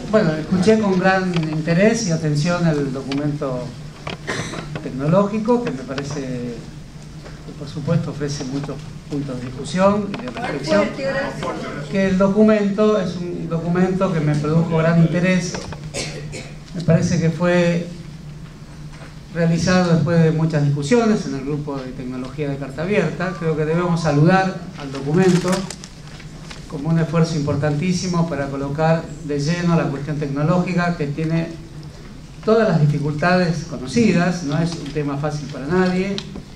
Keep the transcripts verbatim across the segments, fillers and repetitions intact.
bueno, escuché con gran interés y atención el documento tecnológico, que me parece que por supuesto ofrece muchos puntos de discusión y de reflexión. Que el documento es un documento que me produjo gran interés. Me parece que fue realizado después de muchas discusiones en el grupo de tecnología de Carta Abierta. Creo que debemos saludar al documento como un esfuerzo importantísimo para colocar de lleno la cuestión tecnológica, que tiene todas las dificultades conocidas, no es un tema fácil para nadie.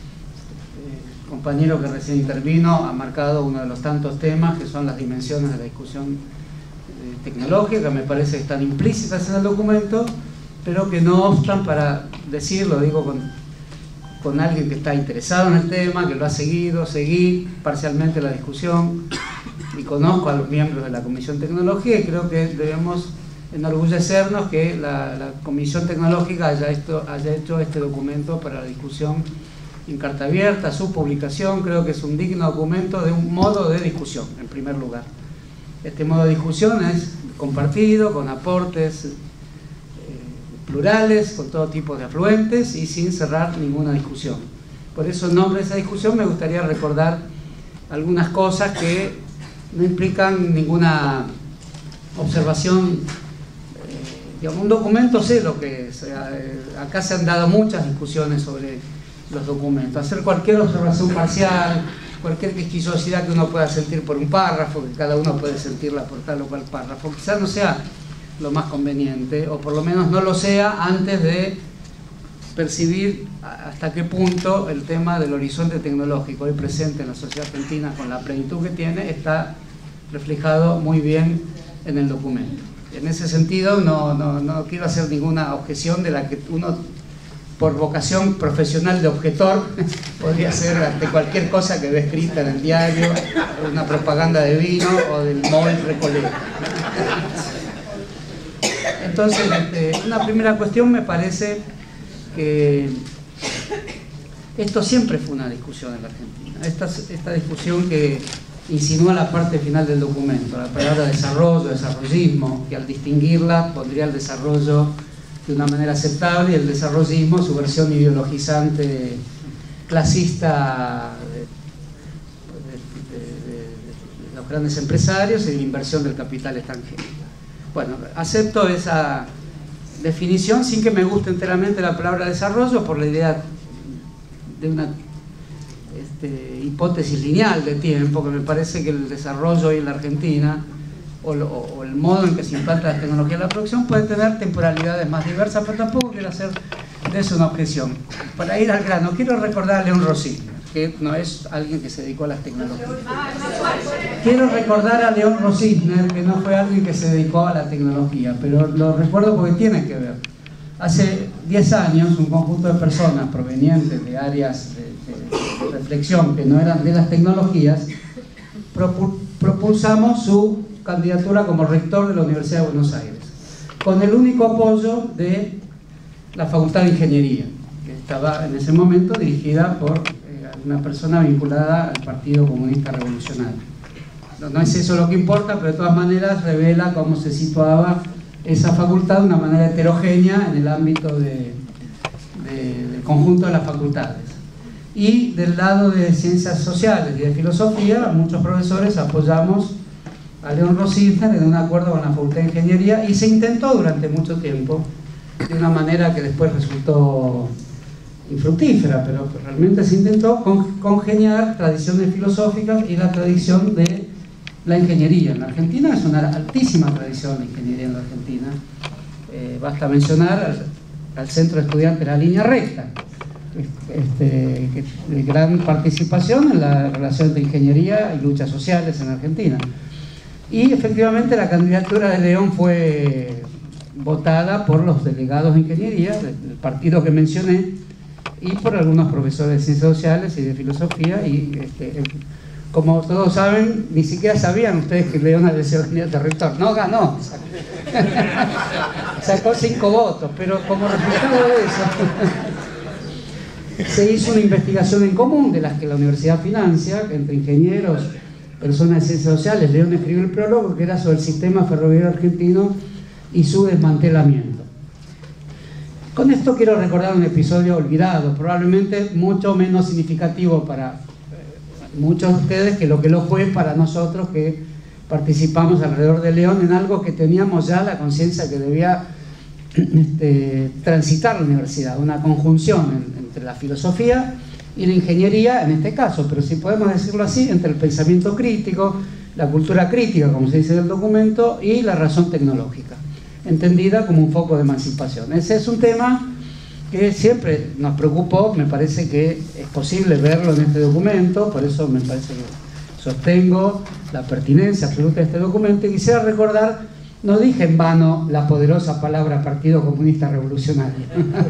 El compañero que recién intervino ha marcado uno de los tantos temas que son las dimensiones de la discusión tecnológica, que me parece que están implícitas en el documento, pero que no obstan para decirlo, digo con, con alguien que está interesado en el tema, que lo ha seguido, seguí parcialmente la discusión y conozco a los miembros de la Comisión Tecnología, y creo que debemos enorgullecernos que la, la Comisión Tecnológica haya, esto, haya hecho este documento para la discusión en Carta Abierta. Su publicación creo que es un digno documento de un modo de discusión, en primer lugar. Este modo de discusión es compartido, con aportes eh, plurales, con todo tipo de afluentes y sin cerrar ninguna discusión. Por eso, en nombre de esa discusión, me gustaría recordar algunas cosas que no implican ninguna observación. Eh, digamos, un documento sé lo que es. Eh, acá se han dado muchas discusiones sobre los documentos. Hacer cualquier observación parcial, cualquier quisquillosidad que uno pueda sentir por un párrafo, que cada uno puede sentirla por tal o cual párrafo, quizás no sea lo más conveniente, o por lo menos no lo sea antes de percibir hasta qué punto el tema del horizonte tecnológico hoy presente en la sociedad argentina, con la plenitud que tiene, está reflejado muy bien en el documento. En ese sentido, no, no, no quiero hacer ninguna objeción de la que uno, por vocación profesional de objetor, podría hacer ante cualquier cosa que ve escrita en el diario, una propaganda de vino o del móvil Recoleta. Entonces, este, una primera cuestión, me parece que esto siempre fue una discusión en la Argentina. Esta, esta discusión que insinúa la parte final del documento, la palabra desarrollo, desarrollismo, que al distinguirla pondría el desarrollo de una manera aceptable y el desarrollismo, su versión ideologizante, clasista de, de, de, de los grandes empresarios y de la inversión del capital extranjero. Bueno, acepto esa definición sin que me guste enteramente la palabra desarrollo, por la idea de una este, hipótesis lineal de tiempo, que me parece que el desarrollo hoy en la Argentina o, lo, o el modo en que se implanta la tecnología de la producción puede tener temporalidades más diversas, pero tampoco quiero hacer de eso una objeción. Para ir al grano, quiero recordar a León Rossigner, que no es alguien que se dedicó a las tecnologías. Quiero recordar a León Rossigner, que no fue alguien que se dedicó a la tecnología, pero lo recuerdo porque tiene que ver. Hace diez años, un conjunto de personas provenientes de áreas de, de, de reflexión que no eran de las tecnologías, propulsamos su candidatura como rector de la Universidad de Buenos Aires, con el único apoyo de la Facultad de Ingeniería, que estaba en ese momento dirigida por eh, una persona vinculada al Partido Comunista Revolucionario. No, no es eso lo que importa, pero de todas maneras revela cómo se situaba esa facultad de una manera heterogénea en el ámbito de, de, del conjunto de las facultades. Y del lado de ciencias sociales y de filosofía, muchos profesores apoyamos a León Rossigner en un acuerdo con la Facultad de Ingeniería, y se intentó durante mucho tiempo, de una manera que después resultó infructífera, pero realmente se intentó congeniar tradiciones filosóficas y la tradición de la ingeniería. En la Argentina es una altísima tradición de ingeniería en la Argentina. Eh, basta mencionar al, al Centro de Estudiantes de la Línea Recta, este, que, de gran participación en la relación de ingeniería y luchas sociales en Argentina. Y efectivamente la candidatura de León fue votada por los delegados de ingeniería del partido que mencioné y por algunos profesores de ciencias sociales y de filosofía, y este, el, como todos saben, ni siquiera sabían ustedes que León había sido candidato a rector. No ganó, sacó cinco votos, pero como resultado de eso se hizo una investigación en común de las que la universidad financia, entre ingenieros, personas de ciencias sociales. León escribió el prólogo, que era sobre el sistema ferroviario argentino y su desmantelamiento. Con esto quiero recordar un episodio olvidado, probablemente mucho menos significativo para muchos de ustedes que lo que lo fue para nosotros que participamos alrededor de León en algo que teníamos ya la conciencia que debía este, transitar la universidad, una conjunción en, entre la filosofía y la ingeniería en este caso, pero si podemos decirlo así, entre el pensamiento crítico, la cultura crítica, como se dice en el documento, y la razón tecnológica, entendida como un foco de emancipación. Ese es un tema que siempre nos preocupó, me parece que es posible verlo en este documento, por eso me parece que sostengo la pertinencia absoluta de este documento, y quisiera recordar, no dije en vano la poderosa palabra Partido Comunista Revolucionario.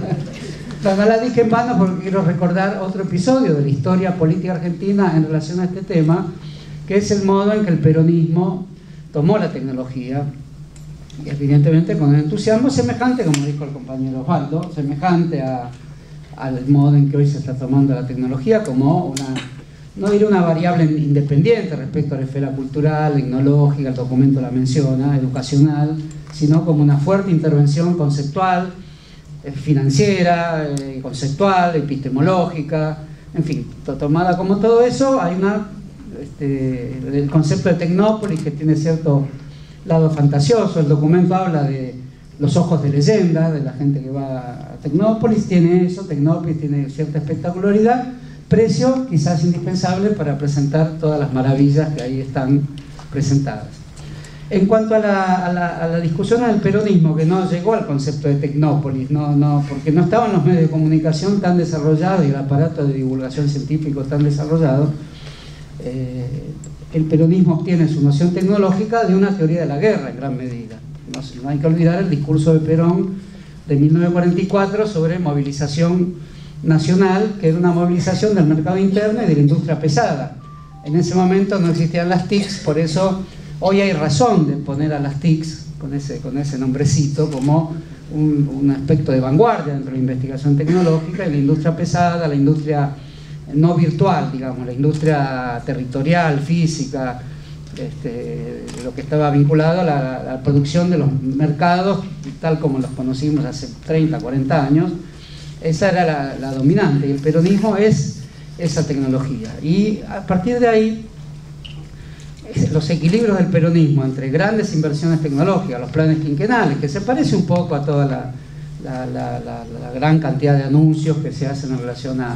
No, no la dije en vano porque quiero recordar otro episodio de la historia política argentina en relación a este tema, que es el modo en que el peronismo tomó la tecnología, evidentemente con un entusiasmo semejante, como dijo el compañero Osvaldo, semejante a, al modo en que hoy se está tomando la tecnología como una, no diré una variable independiente respecto a la esfera cultural, tecnológica, el documento la menciona, educacional, sino como una fuerte intervención conceptual, financiera, eh, conceptual, epistemológica, en fin, tomada como todo eso. Hay una, este, el concepto de Tecnópolis que tiene cierto lado fantasioso. El documento habla de los ojos de leyenda de la gente que va a Tecnópolis, tiene eso, Tecnópolis tiene cierta espectacularidad, precio quizás indispensable para presentar todas las maravillas que ahí están presentadas. En cuanto a la, a, la, a la discusión del peronismo, que no llegó al concepto de Tecnópolis, no, no, porque no estaban los medios de comunicación tan desarrollados y el aparato de divulgación científico tan desarrollado, eh, el peronismo obtiene su noción tecnológica de una teoría de la guerra en gran medida. No, no hay que olvidar el discurso de Perón de mil novecientos cuarenta y cuatro sobre movilización nacional, que era una movilización del mercado interno y de la industria pesada. En ese momento no existían las T I Cs, por eso hoy hay razón de poner a las T I Cs con ese, con ese nombrecito como un, un aspecto de vanguardia dentro de la investigación tecnológica, y la industria pesada, la industria no virtual, digamos, la industria territorial, física, este, lo que estaba vinculado a la, a la producción de los mercados tal como los conocimos hace treinta, cuarenta años. Esa era la, la dominante, y el peronismo es esa tecnología. Y a partir de ahí, los equilibrios del peronismo entre grandes inversiones tecnológicas, los planes quinquenales, que se parece un poco a toda la, la, la, la, la gran cantidad de anuncios que se hacen en relación a,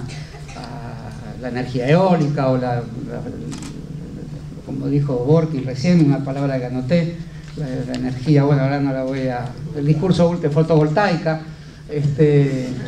a la energía eólica, o la, la, como dijo Borkin recién, una palabra que anoté, la, la energía, bueno, ahora no la voy a... el discurso de fotovoltaica, este, eh,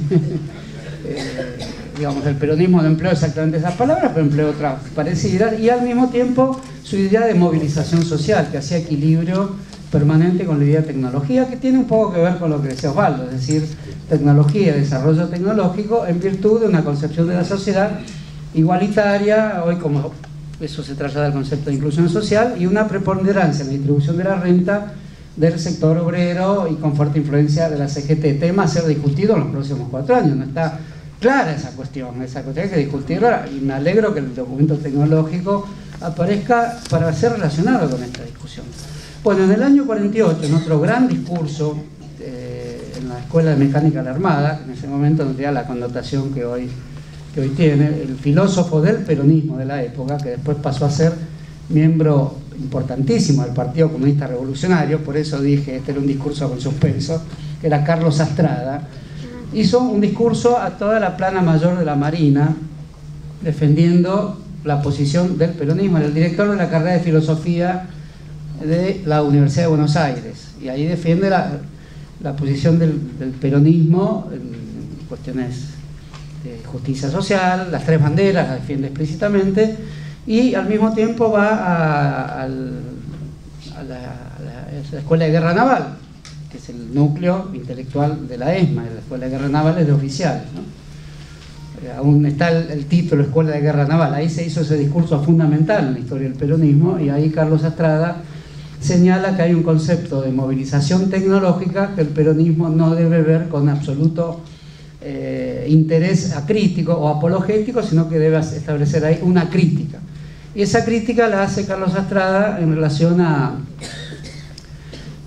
digamos, el peronismo no empleó exactamente esas palabras, pero empleó otras parecidas, y al mismo tiempo su idea de movilización social, que hacía equilibrio permanente con la idea de tecnología, que tiene un poco que ver con lo que decía Osvaldo, es decir, tecnología, desarrollo tecnológico en virtud de una concepción de la sociedad igualitaria, hoy como eso se traslada al concepto de inclusión social, y una preponderancia en la distribución de la renta del sector obrero y con fuerte influencia de la C G T, tema a ser discutido en los próximos cuatro años. No está clara esa cuestión, esa cuestión hay que discutirla, y me alegro que el documento tecnológico aparezca para ser relacionado con esta discusión. Bueno, en el año cuarenta y ocho, en otro gran discurso eh, en la Escuela de Mecánica de la Armada, que en ese momento no tenía la connotación que hoy, que hoy tiene, el filósofo del peronismo de la época, que después pasó a ser miembro importantísimo del Partido Comunista Revolucionario, por eso dije, este era un discurso con suspenso, que era Carlos Astrada, hizo un discurso a toda la plana mayor de la Marina, defendiendo la posición del peronismo. Era el director de la carrera de filosofía de la Universidad de Buenos Aires, y ahí defiende la, la posición del, del peronismo en cuestiones de justicia social, las tres banderas las defiende explícitamente, y al mismo tiempo va a, a, a, la, a la Escuela de Guerra Naval, que es el núcleo intelectual de la ESMA. La Escuela de Guerra Naval es de oficiales, ¿no? Aún está el, el título Escuela de Guerra Naval. Ahí se hizo ese discurso fundamental en la historia del peronismo, y ahí Carlos Astrada señala que hay un concepto de movilización tecnológica que el peronismo no debe ver con absoluto eh, interés acrítico o apologético, sino que debe establecer ahí una crítica. Y esa crítica la hace Carlos Astrada en relación a,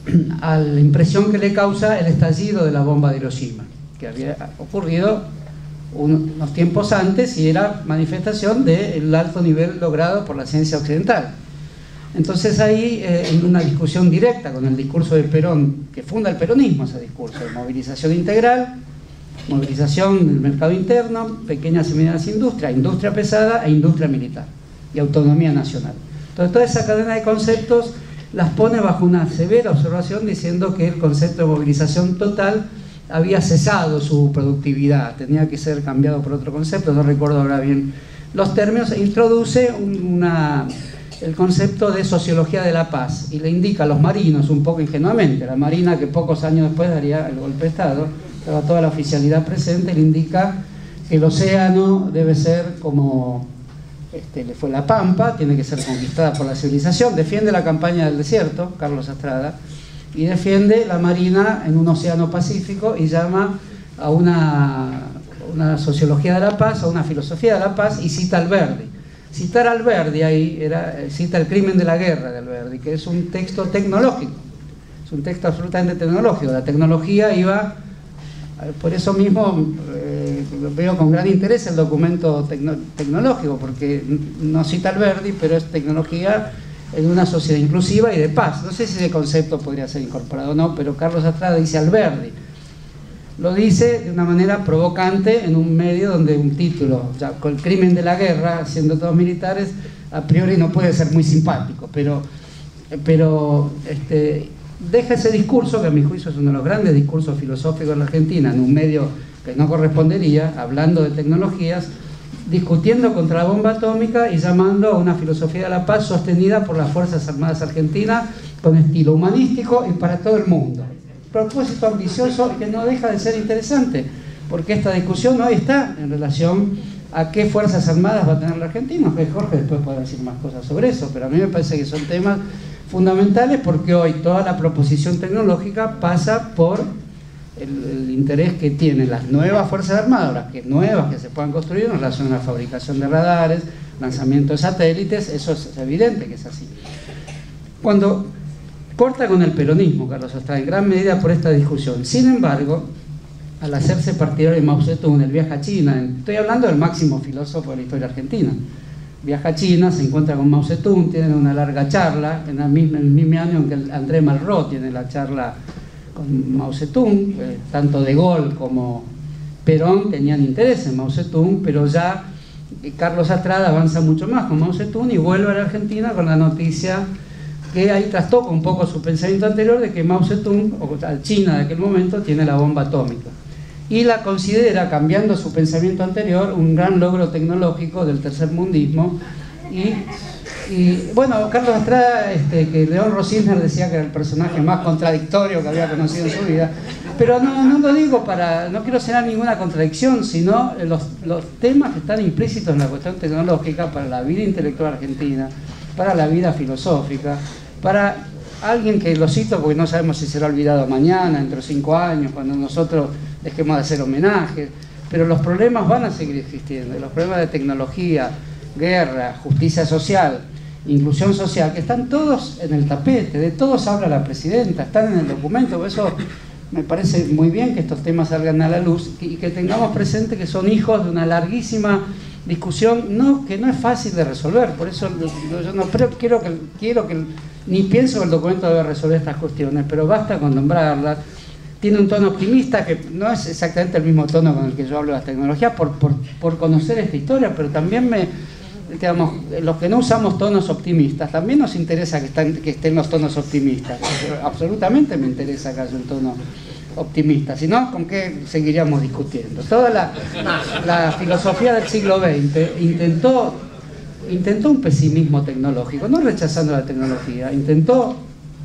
a la impresión que le causa el estallido de la bomba de Hiroshima, que había ocurrido unos tiempos antes y era manifestación del alto nivel logrado por la ciencia occidental. Entonces ahí, eh, en una discusión directa con el discurso de Perón, que funda el peronismo ese discurso, de movilización integral, movilización del mercado interno, pequeñas y medianas industrias, industria pesada e industria militar, y autonomía nacional. Entonces toda esa cadena de conceptos las pone bajo una severa observación, diciendo que el concepto de movilización total había cesado su productividad, tenía que ser cambiado por otro concepto, no recuerdo ahora bien los términos, e introduce una, el concepto de sociología de la paz, y le indica a los marinos, un poco ingenuamente, la marina que pocos años después daría el golpe de Estado, estaba toda la oficialidad presente, le indica que el océano debe ser como este, le fue la Pampa, tiene que ser conquistada por la civilización, defiende la campaña del desierto, Carlos Astrada, y defiende la marina en un océano Pacífico y llama a una, una sociología de la paz, a una filosofía de la paz, y cita a Alberdi. Citar a Alberdi ahí era, cita El crimen de la guerra de Alberdi, que es un texto tecnológico, es un texto absolutamente tecnológico. La tecnología iba, por eso mismo eh, veo con gran interés el documento tecno, tecnológico, porque no cita Alberdi, pero es tecnología en una sociedad inclusiva y de paz. No sé si ese concepto podría ser incorporado o no, pero Carlos Astrada dice Alberdi. Lo dice de una manera provocante en un medio donde un título, ya con el crimen de la guerra, siendo todos militares, a priori no puede ser muy simpático, pero, pero este, deja ese discurso, que a mi juicio es uno de los grandes discursos filosóficos en la Argentina, en un medio que no correspondería, hablando de tecnologías, discutiendo contra la bomba atómica y llamando a una filosofía de la paz sostenida por las Fuerzas Armadas Argentinas con estilo humanístico y para todo el mundo. Propósito ambicioso que no deja de ser interesante, porque esta discusión hoy está en relación a qué Fuerzas Armadas va a tener la Argentina, que Jorge después podrá decir más cosas sobre eso, pero a mí me parece que son temas fundamentales, porque hoy toda la proposición tecnológica pasa por El, el interés que tienen las nuevas Fuerzas Armadas, las que, nuevas que se puedan construir en relación a la fabricación de radares, lanzamiento de satélites. Eso es, es evidente que es así. Cuando corta con el peronismo, Carlos Astrada, en gran medida por esta discusión. Sin embargo, al hacerse partidario de Mao Zedong, el viaje a China, estoy hablando del máximo filósofo de la historia argentina, viaja a China, se encuentra con Mao Zedong, tienen una larga charla, en el mismo, en el mismo año en que André Malraux tiene la charla con Mao Zedong, eh, tanto De Gaulle como Perón tenían interés en Mao Zedong, pero ya eh, Carlos Astrada avanza mucho más con Mao Zedong y vuelve a la Argentina con la noticia que ahí trastoca un poco su pensamiento anterior de que Mao Zedong, o China de aquel momento, tiene la bomba atómica. Y la considera, cambiando su pensamiento anterior, un gran logro tecnológico del tercermundismo. Y Y bueno, Carlos Astrada, este, que León Rosisner decía que era el personaje más contradictorio que había conocido en su vida, pero no, no lo digo para, no quiero señalar ninguna contradicción, sino los, los temas que están implícitos en la cuestión tecnológica para la vida intelectual argentina, para la vida filosófica, para alguien que lo cito porque no sabemos si será olvidado mañana, dentro de cinco años, cuando nosotros dejemos de hacer homenajes, pero los problemas van a seguir existiendo, los problemas de tecnología, guerra, justicia social, inclusión social, que están todos en el tapete, de todos habla la presidenta, están en el documento. Por eso me parece muy bien que estos temas salgan a la luz y que tengamos presente que son hijos de una larguísima discusión, no, que no es fácil de resolver. Por eso yo no pero quiero que, quiero que ni pienso que el documento debe resolver estas cuestiones, pero basta con nombrarlas. Tiene un tono optimista que no es exactamente el mismo tono con el que yo hablo de las tecnologías por, por, por conocer esta historia, pero también me, digamos, los que no usamos tonos optimistas, también nos interesa que, están, que estén los tonos optimistas. Absolutamente me interesa que haya un tono optimista, si no, ¿con qué seguiríamos discutiendo? Toda la, la filosofía del siglo veinte intentó, intentó un pesimismo tecnológico, no rechazando la tecnología, intentó...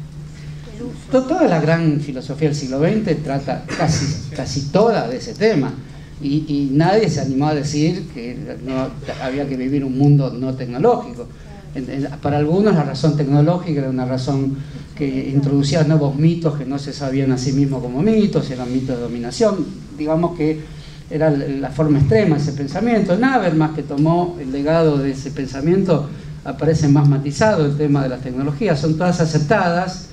Toda la gran filosofía del siglo veinte trata casi, casi toda de ese tema, y, y nadie se animó a decir que no, había que vivir un mundo no tecnológico. Para algunos la razón tecnológica era una razón que introducía nuevos mitos que no se sabían a sí mismos como mitos, eran mitos de dominación, digamos que era la forma extrema de ese pensamiento. En Habermas, que tomó el legado de ese pensamiento, aparece más matizado el tema de las tecnologías, son todas aceptadas,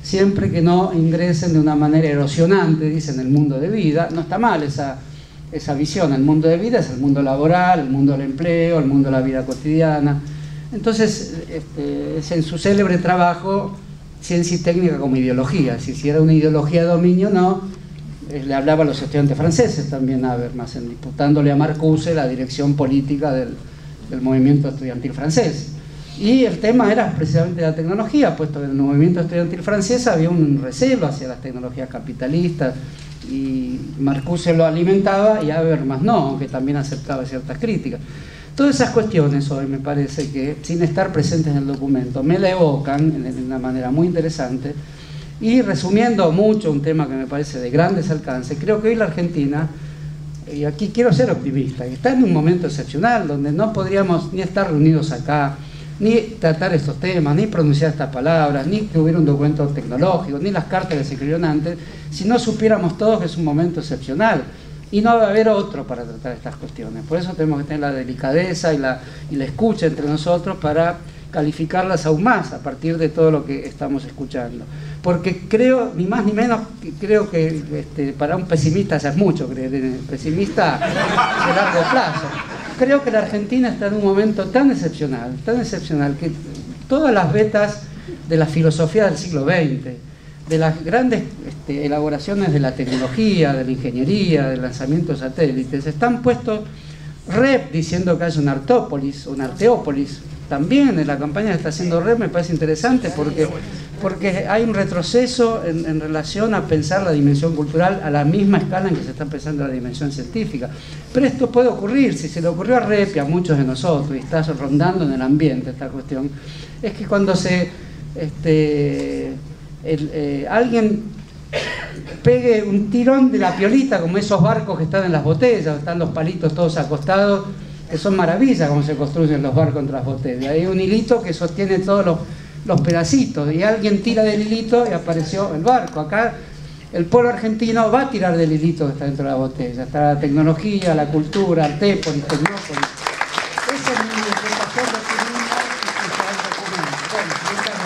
siempre que no ingresen de una manera erosionante, dicen, el mundo de vida. No está mal esa, esa visión. El mundo de vida es el mundo laboral, el mundo del empleo, el mundo de la vida cotidiana. Entonces, este, es en su célebre trabajo Ciencia y Técnica como Ideología. Si, si era una ideología de dominio, no. Eh, le hablaba a los estudiantes franceses también, a Habermas, en disputándole a Marcuse la dirección política del, del movimiento estudiantil francés. Y el tema era precisamente la tecnología, puesto que en el movimiento estudiantil francés había un recelo hacia las tecnologías capitalistas, y Marcuse lo alimentaba y Habermas no, aunque también aceptaba ciertas críticas. Todas esas cuestiones hoy me parece que, sin estar presentes en el documento, me la evocan de una manera muy interesante. Y resumiendo mucho un tema que me parece de grandes alcances, creo que hoy la Argentina, y aquí quiero ser optimista, está en un momento excepcional donde no podríamos ni estar reunidos acá, ni tratar estos temas, ni pronunciar estas palabras, ni que hubiera un documento tecnológico, ni las cartas que se escribieron antes, si no supiéramos todos que es un momento excepcional. Y no va a haber otro para tratar estas cuestiones. Por eso tenemos que tener la delicadeza y la, y la escucha entre nosotros para calificarlas aún más a partir de todo lo que estamos escuchando. Porque creo, ni más ni menos, creo que este, para un pesimista ya es mucho creer en el pesimista de largo plazo. Creo que la Argentina está en un momento tan excepcional, tan excepcional, que todas las vetas de la filosofía del siglo veinte, de las grandes este, elaboraciones de la tecnología, de la ingeniería, del lanzamiento de satélites, están puestos Rep diciendo que hay un Artópolis, un Arteópolis. También en la campaña que está haciendo Rep me parece interesante porque, porque hay un retroceso en, en relación a pensar la dimensión cultural a la misma escala en que se está pensando la dimensión científica. Pero esto puede ocurrir, si se le ocurrió a Rep y a muchos de nosotros, y está rondando en el ambiente esta cuestión, es que cuando se... Este, El, eh, alguien pegue un tirón de la piolita, como esos barcos que están en las botellas, están los palitos todos acostados, que son maravillas como se construyen los barcos entre las botellas. Hay un hilito que sostiene todos los, los pedacitos, y alguien tira del hilito y apareció el barco. Acá el pueblo argentino va a tirar del hilito que está dentro de la botella. Está la tecnología, la cultura, Artépolis, Tecnópolis. Esa es mi interpretación de turismo y social documento. Bueno,